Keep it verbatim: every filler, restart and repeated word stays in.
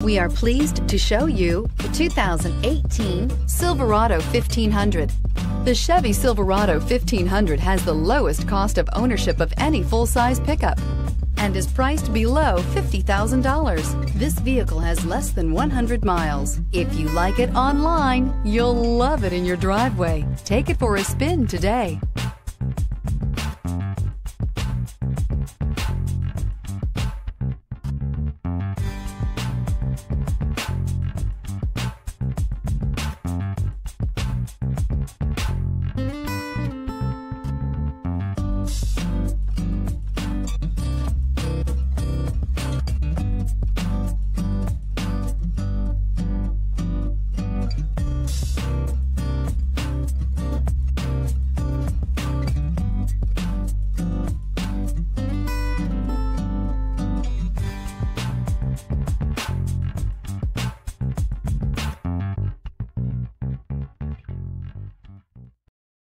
We are pleased to show you the two thousand eighteen Silverado fifteen hundred. The Chevy Silverado fifteen hundred has the lowest cost of ownership of any full-size pickup and is priced below fifty thousand dollars. This vehicle has less than one hundred miles. If you like it online, you'll love it in your driveway. Take it for a spin today.